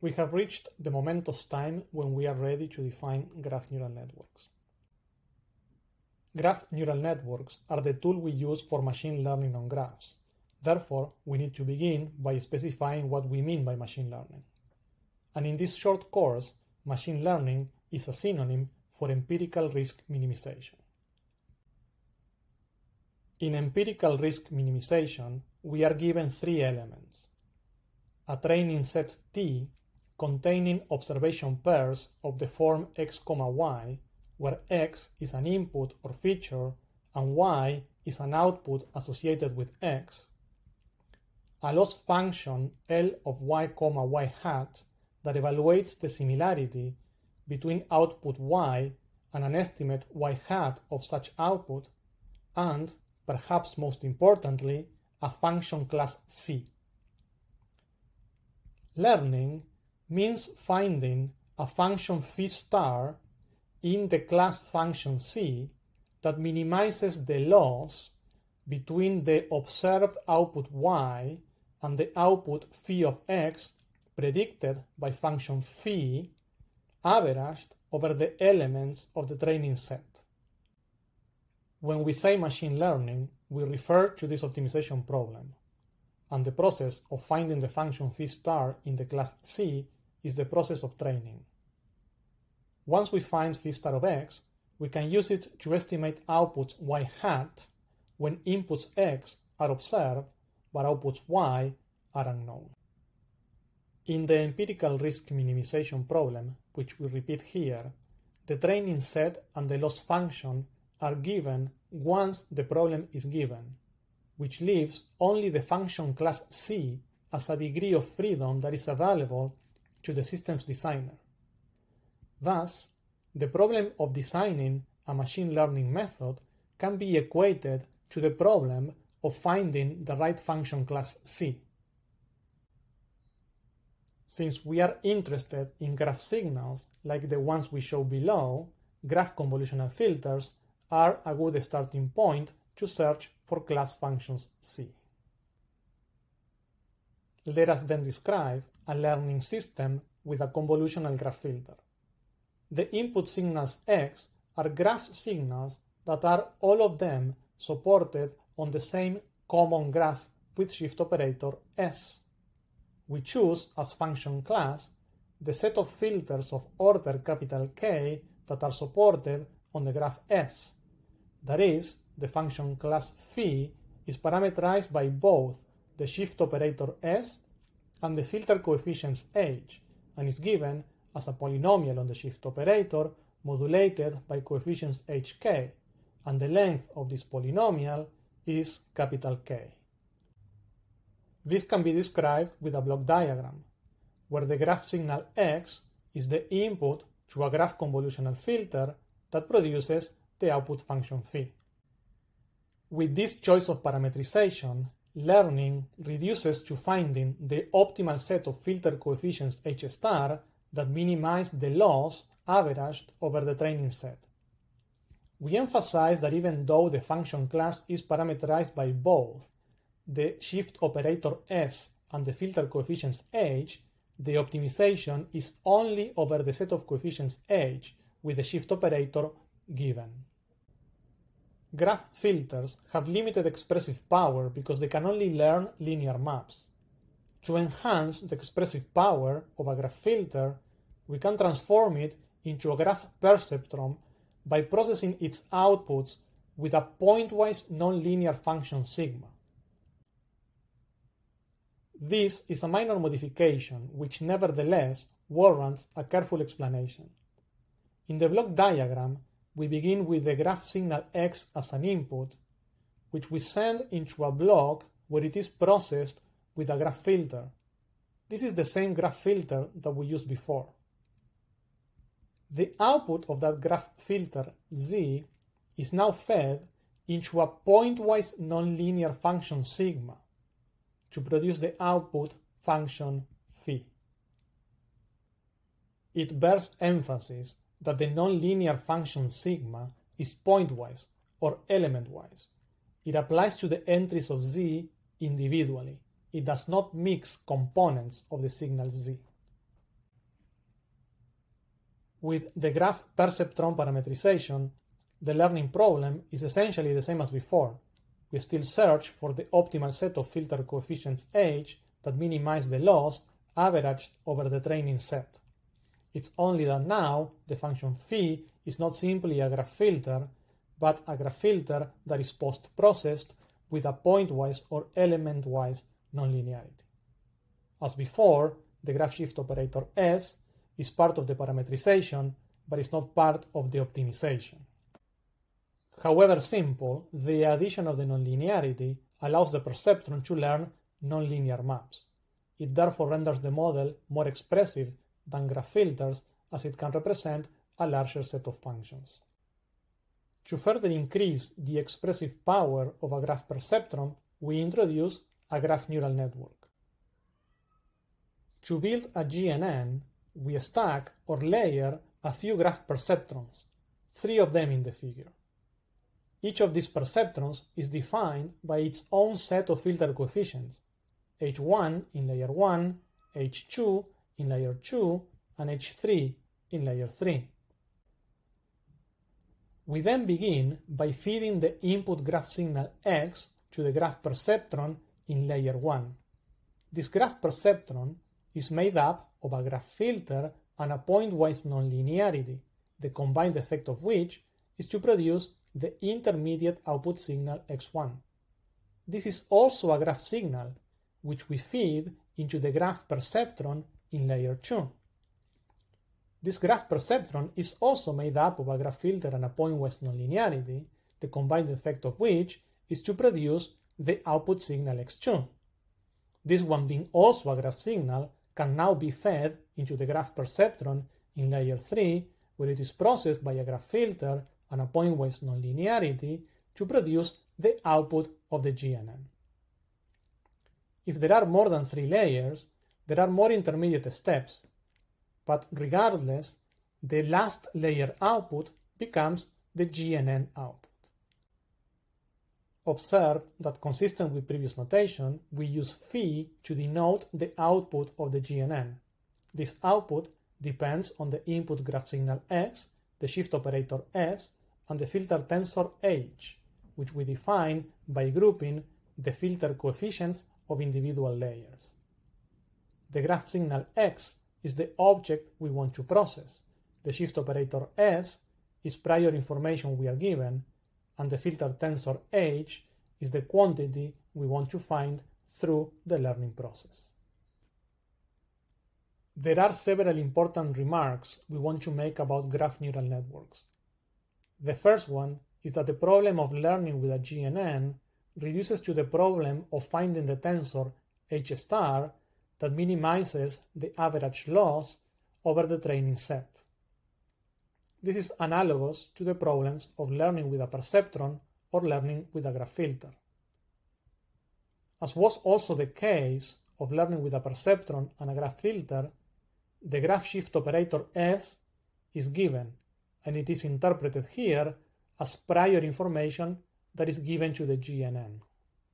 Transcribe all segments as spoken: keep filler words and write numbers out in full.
we have reached the momentous time when we are ready to define graph neural networks. Graph neural networks are the tool we use for machine learning on graphs. Therefore, we need to begin by specifying what we mean by machine learning. And in this short course, machine learning is a synonym for empirical risk minimization. In empirical risk minimization, we are given three elements: a training set T containing observation pairs of the form x, y, where x is an input or feature and y is an output associated with x, a loss function L of y, y hat that evaluates the similarity between output y and an estimate y hat of such output, and, perhaps most importantly, a function class C. Learning means finding a function phi star in the class function C that minimizes the loss between the observed output y and the output phi of x predicted by function phi averaged over the elements of the training set. When we say machine learning, we refer to this optimization problem, and the process of finding the function phi star in the class C is the process of training. Once we find phi star of x, we can use it to estimate outputs y hat when inputs x are observed but outputs y are unknown. In the empirical risk minimization problem, which we repeat here, the training set and the loss function are given once the problem is given, which leaves only the function class C as a degree of freedom that is available to the system's designer. Thus, the problem of designing a machine learning method can be equated to the problem of finding the right function class C. Since we are interested in graph signals like the ones we show below, graph convolutional filters are a good starting point to search for class functions C. Let us then describe a learning system with a convolutional graph filter. The input signals X are graph signals that are all of them supported on the same common graph with shift operator S. We choose as function class the set of filters of order capital K that are supported on the graph S. That is, the function class phi is parameterized by both the shift operator S and the filter coefficients H, and is given as a polynomial on the shift operator modulated by coefficients hk, and the length of this polynomial is capital K. This can be described with a block diagram, where the graph signal X is the input to a graph convolutional filter that produces the output function phi. With this choice of parametrization, learning reduces to finding the optimal set of filter coefficients H star that minimize the loss averaged over the training set. We emphasize that even though the function class is parameterized by both the shift operator S and the filter coefficients H, the optimization is only over the set of coefficients H with the shift operator given. Graph filters have limited expressive power because they can only learn linear maps. To enhance the expressive power of a graph filter, we can transform it into a graph perceptron by processing its outputs with a pointwise nonlinear function sigma. This is a minor modification which nevertheless warrants a careful explanation. In the block diagram, we begin with the graph signal X as an input, which we send into a block where it is processed with a graph filter. This is the same graph filter that we used before. The output of that graph filter Z is now fed into a pointwise nonlinear function sigma to produce the output function phi. It bears emphasis that the nonlinear function sigma is pointwise or elementwise. It applies to the entries of Z individually. It does not mix components of the signal Z. With the graph perceptron parametrization, the learning problem is essentially the same as before. We still search for the optimal set of filter coefficients H that minimize the loss averaged over the training set. It's only that now the function phi is not simply a graph filter, but a graph filter that is post-processed with a pointwise or element-wise nonlinearity. As before, the graph shift operator S is part of the parametrization, but is not part of the optimization. However simple, the addition of the nonlinearity allows the perceptron to learn nonlinear maps. It therefore renders the model more expressive than graph filters, as it can represent a larger set of functions. To further increase the expressive power of a graph perceptron, we introduce a graph neural network. To build a G N N, we stack or layer a few graph perceptrons, three of them in the figure. Each of these perceptrons is defined by its own set of filter coefficients, H one in layer one, H two in layer two, and H three in layer three. We then begin by feeding the input graph signal X to the graph perceptron in layer one. This graph perceptron is made up of a graph filter and a pointwise nonlinearity, the combined effect of which is to produce the intermediate output signal X one. This is also a graph signal, which we feed into the graph perceptron in layer two. This graph perceptron is also made up of a graph filter and a pointwise nonlinearity, the combined effect of which is to produce the output signal X two. This one, being also a graph signal, can now be fed into the graph perceptron in layer three, where it is processed by a graph filter and a pointwise nonlinearity to produce the output of the G N N. If there are more than three layers, there are more intermediate steps, but regardless, the last layer output becomes the G N N output. Observe that, consistent with previous notation, we use phi to denote the output of the G N N. This output depends on the input graph signal X, the shift operator S, and the filter tensor H, which we define by grouping the filter coefficients of individual layers. The graph signal X is the object we want to process. The shift operator S is prior information we are given, and the filter tensor H is the quantity we want to find through the learning process. There are several important remarks we want to make about graph neural networks. The first one is that the problem of learning with a G N N reduces to the problem of finding the tensor H star that minimizes the average loss over the training set. This is analogous to the problems of learning with a perceptron or learning with a graph filter. As was also the case of learning with a perceptron and a graph filter, the graph shift operator S is given, and it is interpreted here as prior information that is given to the G N N.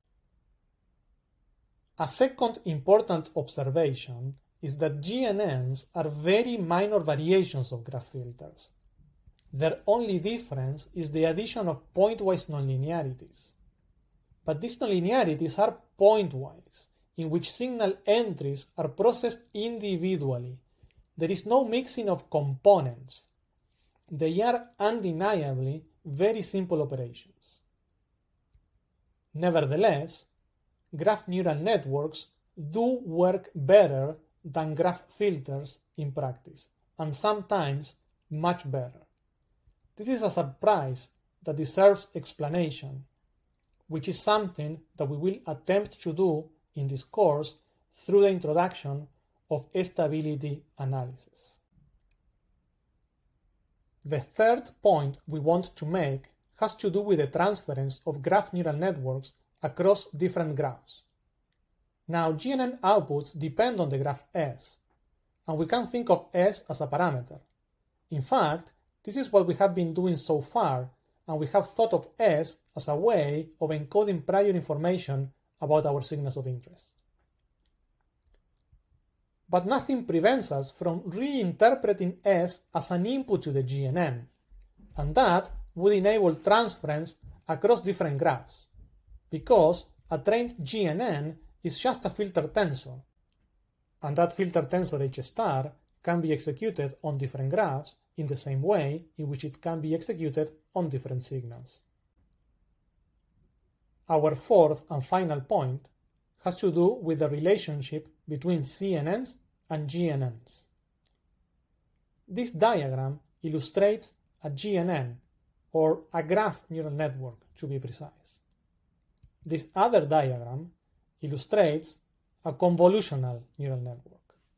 A second important observation is that G N Ns are very minor variations of graph filters. Their only difference is the addition of pointwise nonlinearities. But these nonlinearities are pointwise, in which signal entries are processed individually. There is no mixing of components. They are undeniably very simple operations. Nevertheless, graph neural networks do work better than graph filters in practice, and sometimes much better. This is a surprise that deserves explanation, which is something that we will attempt to do in this course through the introduction of stability analysis. The third point we want to make has to do with the transference of graph neural networks across different graphs. Now, G N N outputs depend on the graph S, and we can think of S as a parameter. In fact, this is what we have been doing so far, and we have thought of S as a way of encoding prior information about our signals of interest. but nothing prevents us from reinterpreting S as an input to the G N N, and that would enable transference across different graphs, because a trained G N N is just a filter tensor, and that filter tensor H star can be executed on different graphs in the same way in which it can be executed on different signals. Our fourth and final point has to do with the relationship between C N Ns and G N Ns. This diagram illustrates a G N N, or a graph neural network to be precise. This other diagram illustrates a convolutional neural network.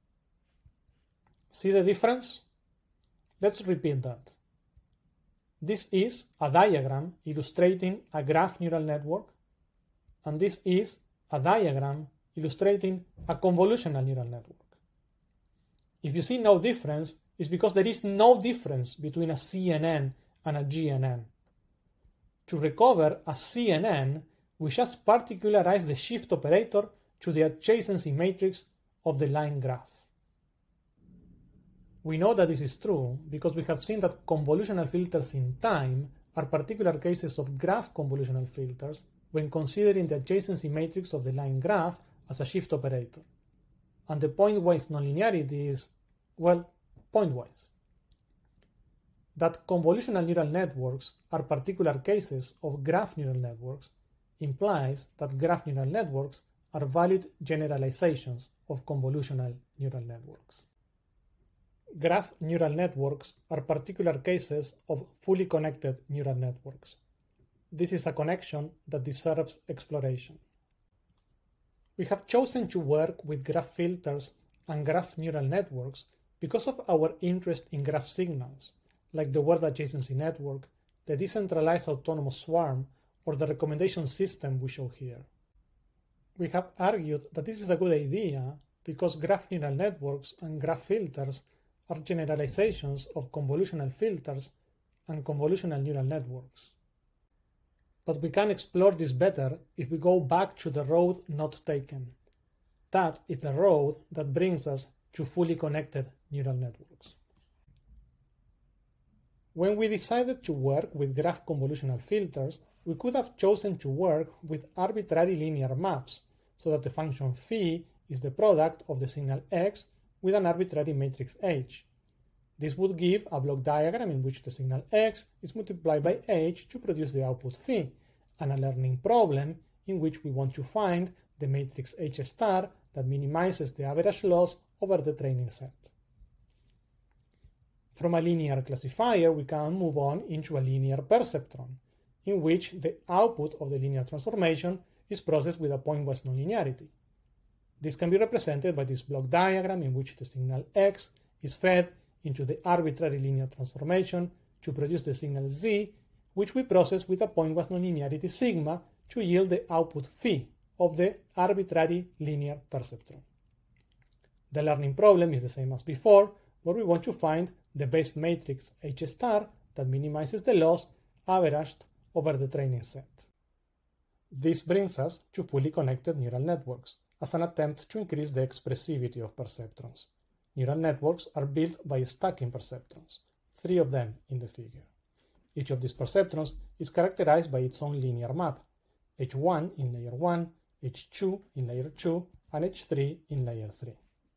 See the difference? Let's repeat that. This is a diagram illustrating a graph neural network, and this is a diagram illustrating a convolutional neural network. If you see no difference, it's because there is no difference between a C N N and a G N N. To recover a C N N, we just particularize the shift operator to the adjacency matrix of the line graph. We know that this is true because we have seen that convolutional filters in time are particular cases of graph convolutional filters when considering the adjacency matrix of the line graph as a shift operator. And the pointwise nonlinearity is, well, pointwise. That convolutional neural networks are particular cases of graph neural networks implies that graph neural networks are valid generalizations of convolutional neural networks. Graph neural networks are particular cases of fully connected neural networks. This is a connection that deserves exploration. We have chosen to work with graph filters and graph neural networks because of our interest in graph signals, like the word adjacency network, the decentralized autonomous swarm, or the recommendation system we show here. We have argued that this is a good idea because graph neural networks and graph filters are generalizations of convolutional filters and convolutional neural networks. But we can explore this better if we go back to the road not taken. That is the road that brings us to fully connected neural networks. When we decided to work with graph convolutional filters, we could have chosen to work with arbitrary linear maps, so that the function phi is the product of the signal x with an arbitrary matrix H. This would give a block diagram in which the signal x is multiplied by h to produce the output phi, and a learning problem in which we want to find the matrix H star that minimizes the average loss over the training set. From a linear classifier, we can move on into a linear perceptron, in which the output of the linear transformation is processed with a pointwise nonlinearity. This can be represented by this block diagram in which the signal x is fed into the arbitrary linear transformation to produce the signal z, which we process with a pointwise nonlinearity sigma to yield the output phi of the arbitrary linear perceptron. The learning problem is the same as before, where we want to find the base matrix H star that minimizes the loss averaged over the training set. This brings us to fully connected neural networks, as an attempt to increase the expressivity of perceptrons. Neural networks are built by stacking perceptrons, three of them in the figure. Each of these perceptrons is characterized by its own linear map, H one in layer one, H two in layer two, and H three in layer three.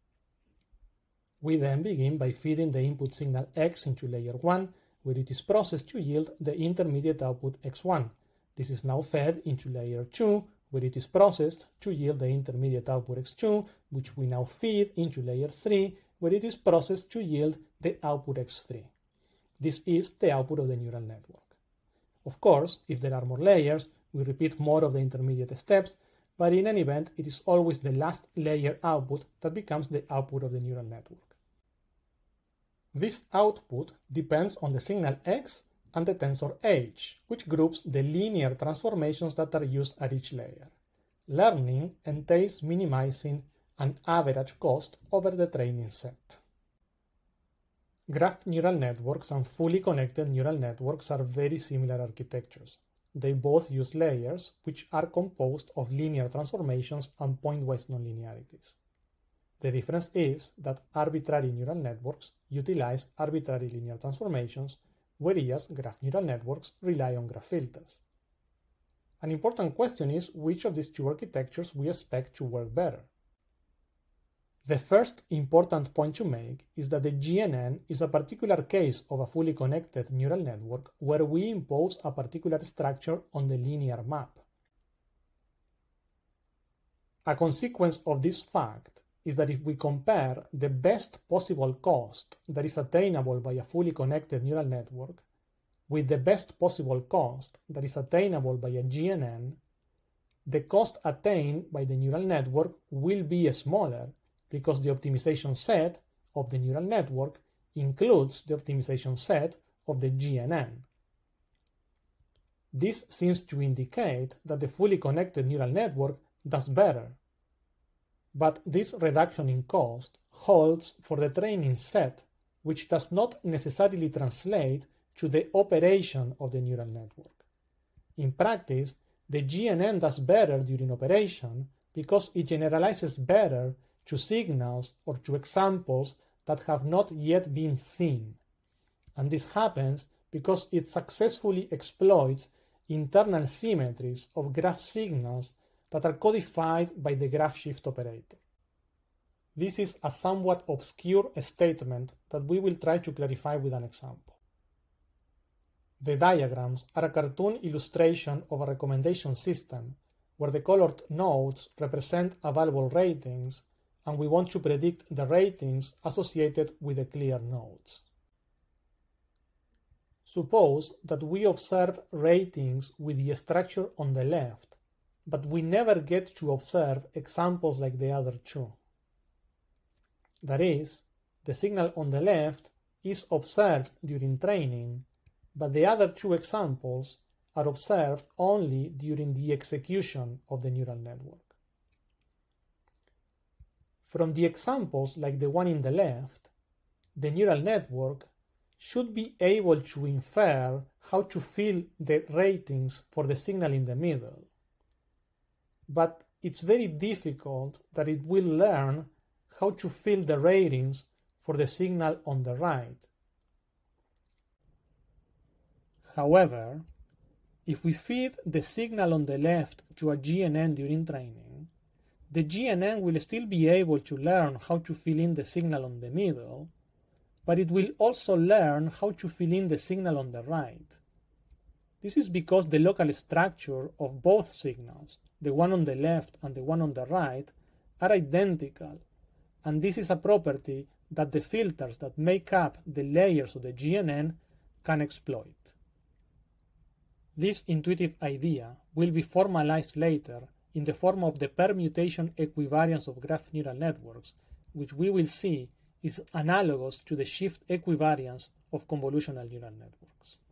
We then begin by feeding the input signal x into layer one, where it is processed to yield the intermediate output x one. This is now fed into layer two, where it is processed to yield the intermediate output x two, which we now feed into layer three, where it is processed to yield the output x three. This is the output of the neural network. Of course, if there are more layers, we repeat more of the intermediate steps, but in any event, it is always the last layer output that becomes the output of the neural network. This output depends on the signal x and the tensor h, which groups the linear transformations that are used at each layer. Learning entails minimizing an average cost over the training set. Graph neural networks and fully connected neural networks are very similar architectures. They both use layers which are composed of linear transformations and pointwise nonlinearities. The difference is that arbitrary neural networks utilize arbitrary linear transformations, whereas graph neural networks rely on graph filters. An important question is which of these two architectures we expect to work better. The first important point to make is that the G N N is a particular case of a fully connected neural network where we impose a particular structure on the linear map. A consequence of this fact is that if we compare the best possible cost that is attainable by a fully connected neural network with the best possible cost that is attainable by a G N N, the cost attained by the neural network will be smaller because the optimization set of the neural network includes the optimization set of the G N N. This seems to indicate that the fully connected neural network does better. But this reduction in cost holds for the training set, which does not necessarily translate to the operation of the neural network. In practice, the G N N does better during operation because it generalizes better to signals or to examples that have not yet been seen. And this happens because it successfully exploits internal symmetries of graph signals that are codified by the graph shift operator. This is a somewhat obscure statement that we will try to clarify with an example. The diagrams are a cartoon illustration of a recommendation system where the colored nodes represent available ratings and we want to predict the ratings associated with the clear nodes. Suppose that we observe ratings with the structure on the left, but we never get to observe examples like the other two. That is, the signal on the left is observed during training, but the other two examples are observed only during the execution of the neural network. From the examples like the one in the left, the neural network should be able to infer how to fill the ratings for the signal in the middle. But it's very difficult that it will learn how to fill the ratings for the signal on the right. However, if we feed the signal on the left to a G N N during training, the G N N will still be able to learn how to fill in the signal on the middle, but it will also learn how to fill in the signal on the right. This is because the local structure of both signals, the one on the left and the one on the right, are identical, and this is a property that the filters that make up the layers of the G N N can exploit. This intuitive idea will be formalized later in the form of the permutation equivariance of graph neural networks, which we will see is analogous to the shift equivariance of convolutional neural networks.